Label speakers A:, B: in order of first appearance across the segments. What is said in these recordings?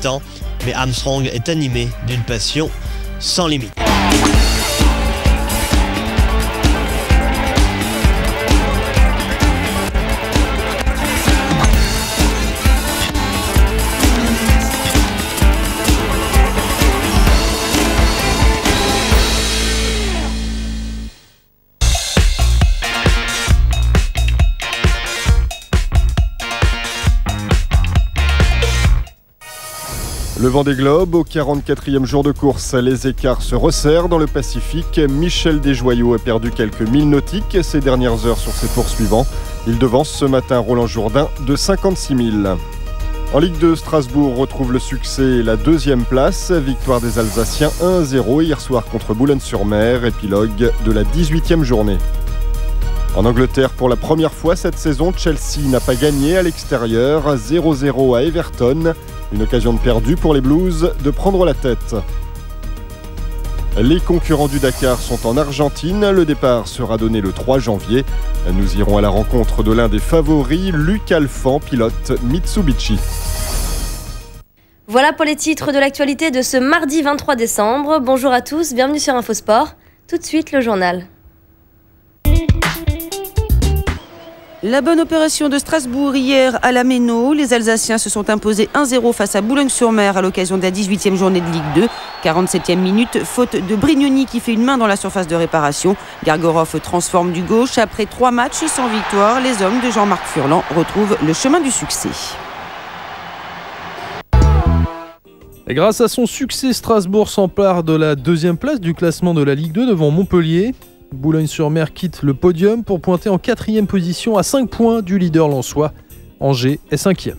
A: mi-temps, mais Armstrong est animé d'une passion sans limite.
B: Le Vendée Globe, au 44e jour de course, les écarts se resserrent dans le Pacifique. Michel Desjoyaux a perdu quelques milles nautiques ces dernières heures sur ses poursuivants. Il devance ce matin Roland Jourdain de 56 000. En Ligue 2, Strasbourg retrouve le succès et la deuxième place. Victoire des Alsaciens 1-0 hier soir contre Boulogne-sur-Mer, épilogue de la 18e journée. En Angleterre, pour la première fois cette saison, Chelsea n'a pas gagné à l'extérieur, 0-0 à Everton. Une occasion de perdu pour les Blues de prendre la tête. Les concurrents du Dakar sont en Argentine. Le départ sera donné le 3 janvier. Nous irons à la rencontre de l'un des favoris, Luc Alphand, pilote Mitsubishi.
C: Voilà pour les titres de l'actualité de ce mardi 23 décembre. Bonjour à tous, bienvenue sur Infosport. Tout de suite, le journal.
D: La bonne opération de Strasbourg hier à la Méno. Les Alsaciens se sont imposés 1-0 face à Boulogne-sur-Mer à l'occasion de la 18e journée de Ligue 2. 47e minute, faute de Brignoni qui fait une main dans la surface de réparation. Gargorov transforme du gauche. Après 3 matchs sans victoire, les hommes de Jean-Marc Furlan retrouvent le chemin du succès.
E: Et grâce à son succès, Strasbourg s'empare de la deuxième place du classement de la Ligue 2 devant Montpellier. Boulogne-sur-Mer quitte le podium pour pointer en 4e position à 5 points du leader lensois. Angers est 5e.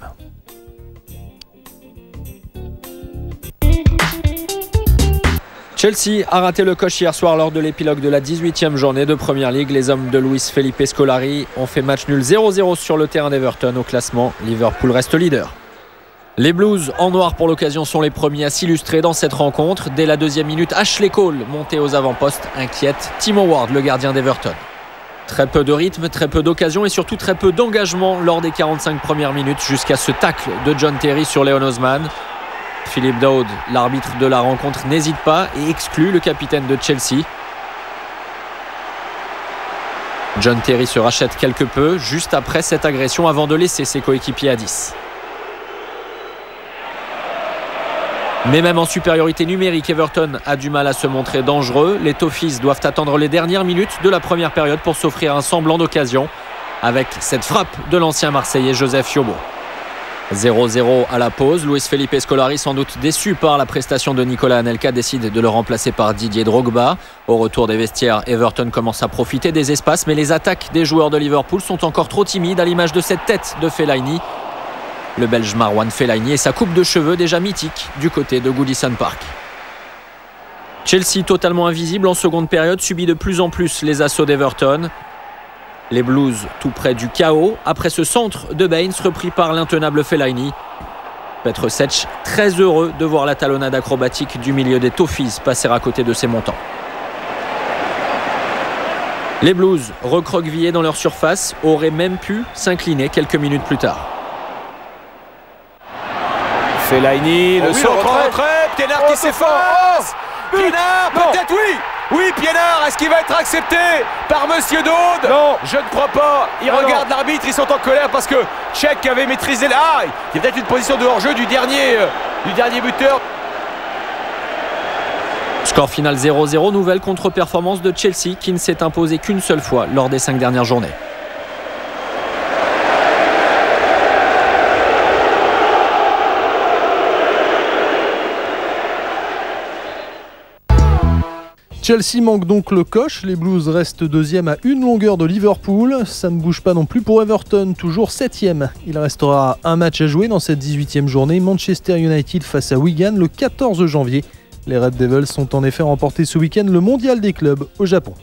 F: Chelsea a raté le coche hier soir lors de l'épilogue de la 18e journée de Premier League. Les hommes de Luis Felipe Scolari ont fait match nul 0-0 sur le terrain d'Everton. Au classement, Liverpool reste leader. Les Blues en noir pour l'occasion sont les premiers à s'illustrer dans cette rencontre. Dès la 2e minute, Ashley Cole, monté aux avant-postes, inquiète Tim Howard, le gardien d'Everton. Très peu de rythme, très peu d'occasions et surtout très peu d'engagement lors des 45 premières minutes jusqu'à ce tacle de John Terry sur Leon Osman. Philippe Daoud, l'arbitre de la rencontre, n'hésite pas et exclut le capitaine de Chelsea. John Terry se rachète quelque peu juste après cette agression avant de laisser ses coéquipiers à 10. Mais même en supériorité numérique, Everton a du mal à se montrer dangereux. Les Toffees doivent attendre les dernières minutes de la première période pour s'offrir un semblant d'occasion avec cette frappe de l'ancien Marseillais Joseph Yobo. 0-0 à la pause. Luis Felipe Scolari, sans doute déçu par la prestation de Nicolas Anelka, décide de le remplacer par Didier Drogba. Au retour des vestiaires, Everton commence à profiter des espaces, mais les attaques des joueurs de Liverpool sont encore trop timides à l'image de cette tête de Fellaini. Le Belge Marwan Fellaini et sa coupe de cheveux déjà mythique du côté de Goodison Park. Chelsea totalement invisible en seconde période subit de plus en plus les assauts d'Everton. Les Blues tout près du chaos après ce centre de Baines repris par l'intenable Fellaini. Petr Cech très heureux de voir la talonnade acrobatique du milieu des Toffees passer à côté de ses montants. Les Blues, recroquevillés dans leur surface, auraient même pu s'incliner quelques minutes plus tard.
G: Fellaini, le saut en retrait, Pienaar qui s'efforce. Pienaar, peut-être oui. Oui, Pienaar, est-ce qu'il va être accepté par Monsieur Daud? Non, je ne crois pas. Il regarde l'arbitre, ils sont en colère parce que Cech avait maîtrisé là. Ah, il y a peut-être une position de hors-jeu du dernier buteur.
F: Score final 0-0, nouvelle contre-performance de Chelsea qui ne s'est imposé qu'une seule fois lors des 5 dernières journées.
E: Chelsea manque donc le coche, les Blues restent deuxième à une longueur de Liverpool. Ça ne bouge pas non plus pour Everton, toujours 7e. Il restera un match à jouer dans cette 18e journée. Manchester United face à Wigan le 14 janvier. Les Red Devils ont en effet remporté ce week-end le mondial des clubs au Japon.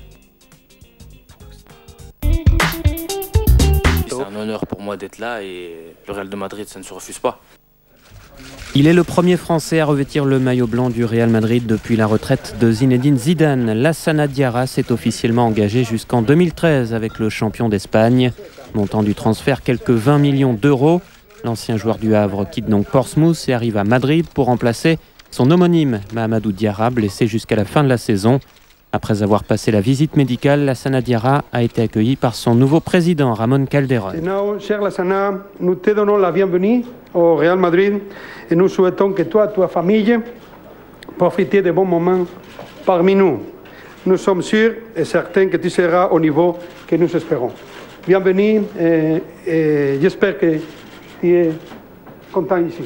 H: C'est un honneur pour moi d'être là et le Real de Madrid, ça ne se refuse pas.
I: Il est le premier Français à revêtir le maillot blanc du Real Madrid depuis la retraite de Zinedine Zidane. Lassana Diarra s'est officiellement engagé jusqu'en 2013 avec le champion d'Espagne. Montant du transfert, quelques 20 millions d'euros. L'ancien joueur du Havre quitte donc Portsmouth et arrive à Madrid pour remplacer son homonyme Mahamadou Diarra, blessé jusqu'à la fin de la saison. Après avoir passé la visite médicale, Lassana Diarra a été accueilli par son nouveau président, Ramon Calderón.
J: Cher Lassana, nous te donnons la bienvenue au Real Madrid et nous souhaitons que toi et ta famille profitez des bons moments parmi nous. Nous sommes sûrs et certains que tu seras au niveau que nous espérons. Bienvenue et j'espère que tu es content ici.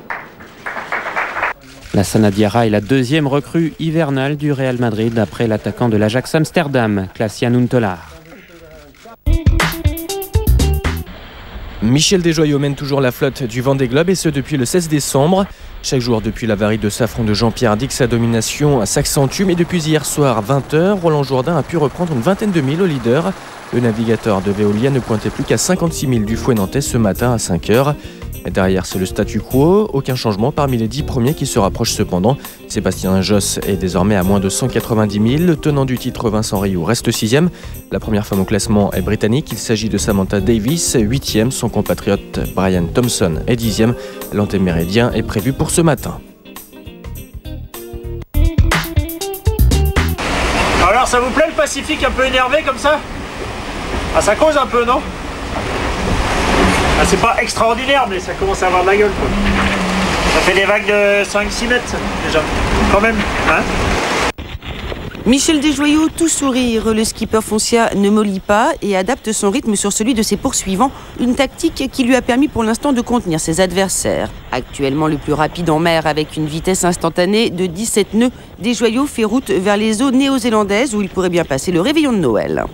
I: Lassana Diarra est la deuxième recrue hivernale du Real Madrid après l'attaquant de l'Ajax Amsterdam, Klaas-Jan Huntelaar.
K: Michel Desjoyaux mène toujours la flotte du Vendée Globe et ce depuis le 16 décembre. Chaque jour depuis l'avarie de Safran de Jean-Pierre Dick, sa domination s'accentue. Mais depuis hier soir 20h, Roland Jourdain a pu reprendre une vingtaine de milles au leader. Le navigateur de Veolia ne pointait plus qu'à 56 000 du Fouet nantais ce matin à 5h. Derrière, c'est le statu quo. Aucun changement parmi les 10 premiers qui se rapprochent cependant. Sébastien Josse est désormais à moins de 190 000. Le tenant du titre, Vincent Rioux, reste 6e. La première femme au classement est britannique. Il s'agit de Samantha Davis, 8e. Son compatriote Brian Thompson est 10e. L'antéméridien est prévu pour ce matin.
L: Alors, ça vous plaît le Pacifique un peu énervé comme ça? Ah, ça cause un peu, non? Ah, c'est pas extraordinaire, mais ça commence à avoir de la gueule, quoi. Ça fait des vagues de 5-6 mètres, déjà. Quand même, hein?
D: Michel Desjoyaux, tout sourire. Le skipper Foncia ne mollit pas et adapte son rythme sur celui de ses poursuivants. Une tactique qui lui a permis pour l'instant de contenir ses adversaires. Actuellement le plus rapide en mer avec une vitesse instantanée de 17 nœuds, Desjoyaux fait route vers les eaux néo-zélandaises où il pourrait bien passer le réveillon de Noël.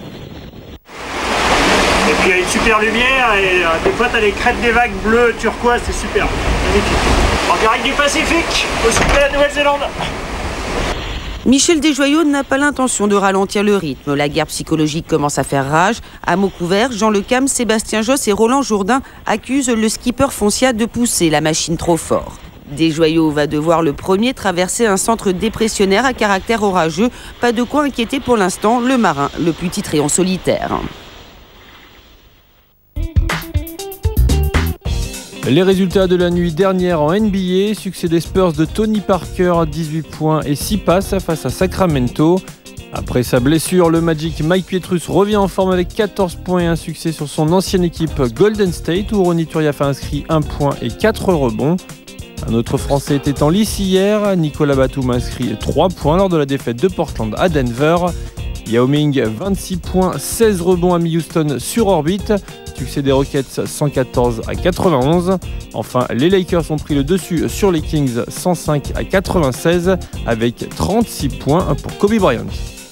L: Et puis il y a une super lumière et des fois t'as les crêtes des vagues bleues, turquoise, c'est super. Magnifique. En direct du Pacifique, au sud de la Nouvelle-Zélande.
D: Michel Desjoyaux n'a pas l'intention de ralentir le rythme. La guerre psychologique commence à faire rage. À mots couverts, Jean Lecam, Sébastien Josse et Roland Jourdain accusent le skipper Foncia de pousser la machine trop fort. Desjoyaux va devoir le premier traverser un centre dépressionnaire à caractère orageux. Pas de quoi inquiéter pour l'instant le marin, le plus titré en solitaire.
K: Les résultats de la nuit dernière en NBA, succès des Spurs de Tony Parker, 18 points et 6 passes face à Sacramento. Après sa blessure, le Magic Mike Pietrus revient en forme avec 14 points et un succès sur son ancienne équipe Golden State où Ronny Turiaf a inscrit 1 point et 4 rebonds. Un autre Français était en lice hier, Nicolas Batum a inscrit 3 points lors de la défaite de Portland à Denver. Yao Ming, 26 points, 16 rebonds à Houston sur orbite. Succès des Rockets 114-91. Enfin, les Lakers ont pris le dessus sur les Kings 105-96 avec 36 points pour Kobe Bryant.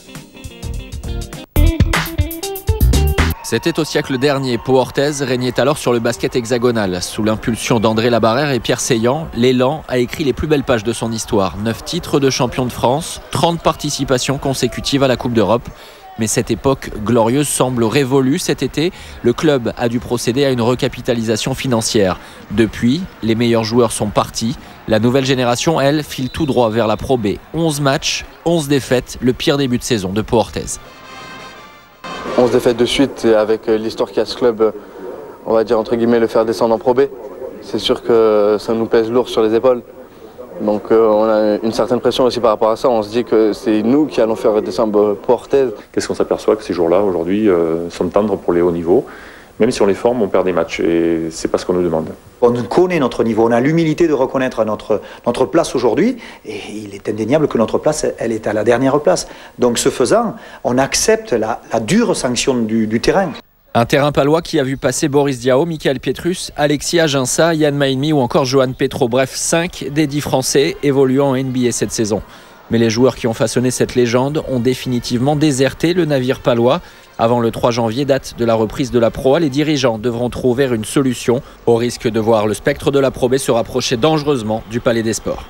F: C'était au siècle dernier. Pau Orthez régnait alors sur le basket hexagonal. Sous l'impulsion d'André Labarrère et Pierre Seillant, l'Élan a écrit les plus belles pages de son histoire. 9 titres de champion de France, 30 participations consécutives à la Coupe d'Europe. Mais cette époque glorieuse semble révolue cet été. Le club a dû procéder à une recapitalisation financière. Depuis, les meilleurs joueurs sont partis. La nouvelle génération, elle, file tout droit vers la Pro B. 11 matchs, 11 défaites, le pire début de saison de Pau Orthez.
M: 11 défaites de suite et avec l'histoire qu'a ce club, on va dire entre guillemets le faire descendre en Pro B. C'est sûr que ça nous pèse lourd sur les épaules. Donc on a une certaine pression aussi par rapport à ça. On se dit que c'est nous qui allons faire descendre Pau Orthez.
N: Qu'est-ce qu'on s'aperçoit que ces jours-là, aujourd'hui, sont tendres pour les hauts niveaux. Même si on les forme, on perd des matchs et c'est pas ce qu'on nous demande.
O: On connaît notre niveau, on a l'humilité de reconnaître notre place aujourd'hui et il est indéniable que notre place, elle est à la dernière place. Donc ce faisant, on accepte la dure sanction du terrain.
F: Un terrain palois qui a vu passer Boris Diaw, Michael Pietrus, Alexis Aginsa, Yann Maïmi ou encore Johan Petro. Bref, 5 des 10 Français évoluant en NBA cette saison. Mais les joueurs qui ont façonné cette légende ont définitivement déserté le navire palois. Avant le 3 janvier, date de la reprise de la Pro A, les dirigeants devront trouver une solution au risque de voir le spectre de la Pro B se rapprocher dangereusement du Palais des Sports.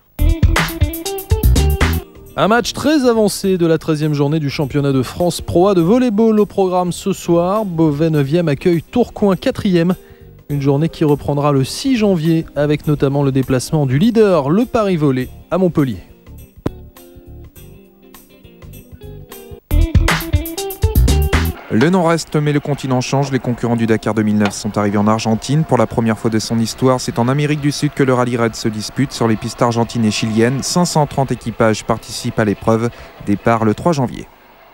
E: Un match très avancé de la 13e journée du championnat de France Pro A de volleyball au programme ce soir. Beauvais 9e accueille Tourcoing 4e. Une journée qui reprendra le 6 janvier avec notamment le déplacement du leader, le Paris Volley, à Montpellier.
K: Le
P: Le nom reste, mais le continent change. Les concurrents du Dakar 2009 sont arrivés en Argentine. Pour la première fois de son histoire, c'est en Amérique du Sud que le rallye raid se dispute sur les pistes argentines et chiliennes. 530 équipages participent à l'épreuve. Départ le 3 janvier.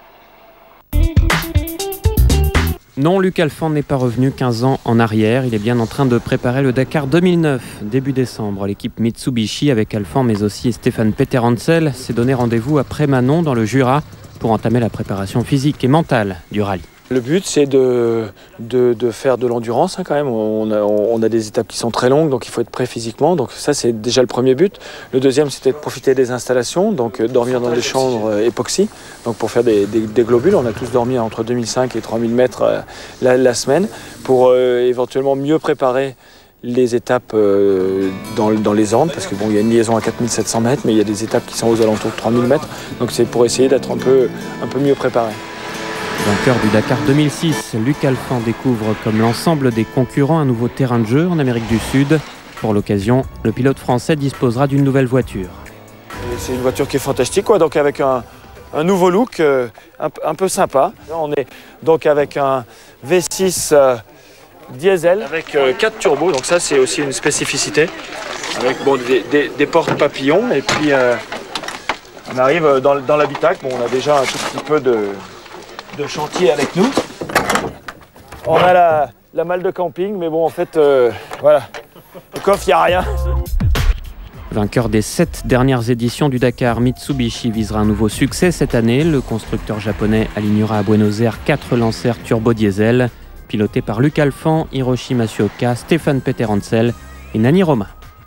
I: Non, Luc Alphand n'est pas revenu 15 ans en arrière. Il est bien en train de préparer le Dakar 2009. Début décembre, l'équipe Mitsubishi avec Alphand mais aussi Stéphane Peter-Hansel s'est donné rendez-vous à Prémanon dans le Jura pour entamer la préparation physique et mentale du rallye.
Q: Le but, c'est de faire de l'endurance quand même. On a des étapes qui sont très longues, donc il faut être prêt physiquement. Donc ça, c'est déjà le premier but. Le deuxième, c'était de profiter des installations, donc dormir dans des chambres époxy, donc pour faire des globules. On a tous dormi entre 2005 et 3000 mètres la semaine pour éventuellement mieux préparer les étapes dans les Andes, parce que bon, il y a une liaison à 4700 mètres, mais il y a des étapes qui sont aux alentours de 3000 mètres. Donc c'est pour essayer d'être un peu mieux préparé.
I: Vainqueur du Dakar 2006, Luc Alphand découvre comme l'ensemble des concurrents un nouveau terrain de jeu en Amérique du Sud. Pour l'occasion, le pilote français disposera d'une nouvelle voiture.
Q: C'est une voiture qui est fantastique, quoi, donc avec un nouveau look un peu sympa. On est donc avec un V6 diesel avec 4 turbos, donc ça c'est aussi une spécificité. Avec des portes papillons et puis on arrive dans l'habitacle. Bon, on a déjà un tout petit peu de chantier avec nous. On a la malle de camping, mais bon, en fait, voilà, le coffre, il n'y a rien.
I: Vainqueur des 7 dernières éditions du Dakar, Mitsubishi visera un nouveau succès cette année. Le constructeur japonais alignera à Buenos Aires 4 lanceurs turbo-diesel, pilotés par Luc Alphand, Hiroshi Matsuoka, Stéphane Peter-Hansel et Nani Roma.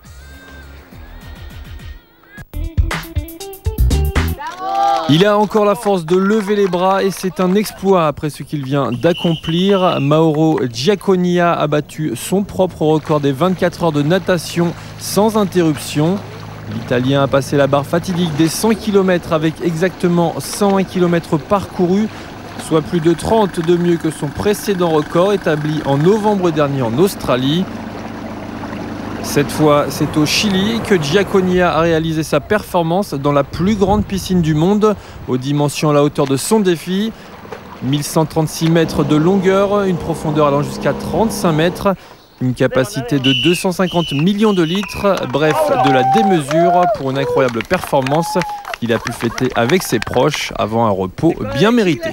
K: Il a encore la force de lever les bras et c'est un exploit après ce qu'il vient d'accomplir. Mauro Giaconia a battu son propre record des 24 heures de natation sans interruption. L'Italien a passé la barre fatidique des 100 km avec exactement 101 km parcourus, soit plus de 30 de mieux que son précédent record établi en novembre dernier en Australie. Cette fois, c'est au Chili que Giaconia a réalisé sa performance dans la plus grande piscine du monde, aux dimensions à la hauteur de son défi. 1136 mètres de longueur, une profondeur allant jusqu'à 35 mètres, une capacité de 250 millions de litres, bref, de la démesure pour une incroyable performance qu'il a pu fêter avec ses proches avant un repos bien mérité.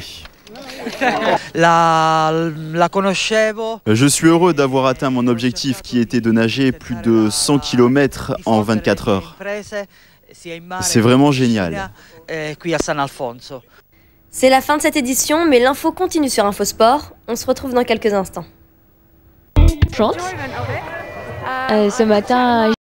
R: Je suis heureux d'avoir atteint mon objectif qui était de nager plus de 100 km en 24 heures. C'est vraiment génial.
C: C'est la fin de cette édition, mais l'info continue sur Infosport. On se retrouve dans quelques instants.
S: Ce matin,